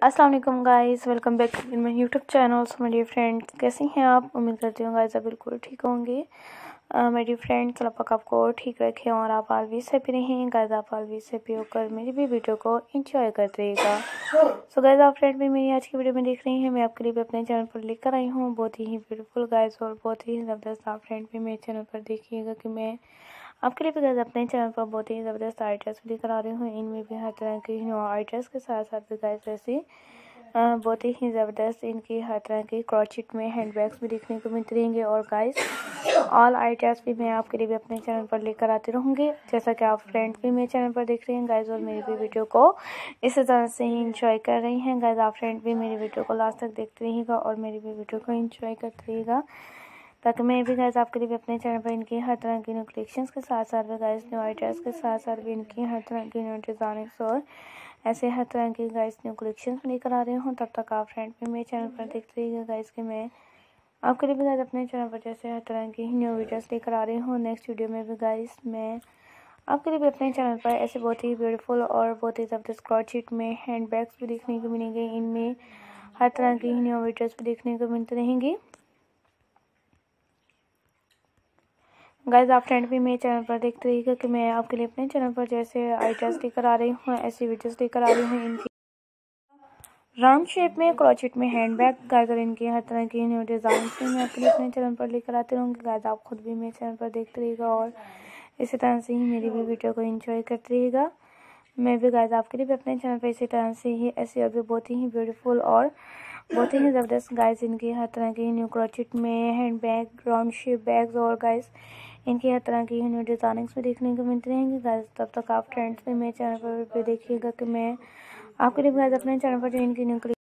अस्सलाम वालेकुम guys, welcome back to my YouTube channel. So मेरे फ्रेंड्स, कैसी हैं आप? उम्मीद करती हूँ गाइस आप बिल्कुल ठीक होंगे। मेरी फ्रेंड्स, अल्लाह पाक आपको ठीक रखे और आप ऑलवेज हैप्पी रहें। गाइस आप ऑलवेज हैप्पी होकर मेरी भी वीडियो को एंजॉय करते रहिएगा। सो गाइस आप फ्रेंड भी मेरी आज की वीडियो में देख रही हैं, मैं आपके लिए भी अपने चैनल पर लेकर आई हूँ बहुत ही ब्यूटीफुल गाइस और बहुत ही ज़बरदस्त। आप फ्रेंड भी मेरे चैनल पर देखिएगा कि मैं आपके लिए भी गाइस अपने चैनल पर बहुत ही ज़बरदस्त आइडियाज़ भी लेकर आ रही हूँ। इनमें भी हर तरह के आइडियाज़ के साथ साथ भी गाइस ऐसे बहुत ही ज़बरदस्त इनकी हर तरह की क्रॉचिट में हैंड बैग्स भी देखने को मिलते रहेंगे। और गाइस ऑल आइडियाज़ भी मैं आपके लिए भी अपने चैनल पर लेकर आती रहूँगी, जैसा कि आप फ्रेंड भी मेरे चैनल पर देख रहे हैं गाइस और मेरी भी वीडियो को इसी तरह से ही इंजॉय कर रही हैं। गाइस आप फ्रेंड भी मेरी वीडियो को लास्ट तक देखते रहिएगा और मेरी भी वीडियो को इंजॉय करते रहिएगा, ताकि मैं भी गाइस आपके लिए भी अपने चैनल पर इनकी हर तरह की न्यू कलेक्शंस के साथ साथ भी गाइस न्यू आइडियाज़ के साथ साथ भी इनकी हर तरह की न्यू डिज़ाइनिंग्स और ऐसे हर तरह की गाइस न्यू कलेक्शंस लेकर आ रही हूँ। तब तक आप फ्रेंड भी मेरे चैनल पर देखते रहिएगा गाइस कि मैं आपके लिए भी गाइस अपने चैनल पर जैसे हर तरह की न्यू वीडियोस लेकर आ रही हूँ। नेक्स्ट वीडियो में भी गाइस मैं आपके लिए भी अपने चैनल पर ऐसे बहुत ही ब्यूटीफुल और बहुत ही ज़बरदस्त क्रॉचिट में हैंड बैग्स भी देखने को मिलेंगे। इनमें हर तरह की न्यू वीडियोस भी देखने को मिलती रहेंगी। गाइस आप फ्रेंड भी मेरे चैनल पर देखते रहिएगा कि मैं आपके लिए अपने चैनल पर जैसे आइडियाज़ लेकर आ रही हूँ, ऐसी वीडियोस लेकर आ रही हूँ। इनकी राउंड शेप में क्रॉचिट में हैंड बैग गाइस और इनकी हर तरह की न्यू डिज़ाइन भी मैं अपने चैनल पर लेकर आती रहूँगी। गाइस आप खुद भी मेरे चैनल पर देखते रहिएगा और इसी तरह से ही मेरी भी वीडियो को एंजॉय करते रहिएगा। मैं भी गाइस आपके लिए भी अपने चैनल पर इसी तरह से ही ऐसे और भी बहुत ही ब्यूटीफुल और बहुत ही ज़बरदस्त गाइस इनकी हर तरह की न्यू क्रॉचिट में hand bag, round shape bags और गाइस इनकी हर तरह की न्यू डिज़ाइनिंग्स भी देखने को मिलती रहेंगी। गाइस तब तक आप फ्रेंड्स भी मेरे चैनल पर भी देखिएगा कि मैं आपके लिए गाइस अपने चैनल पर जो इनकी न्यू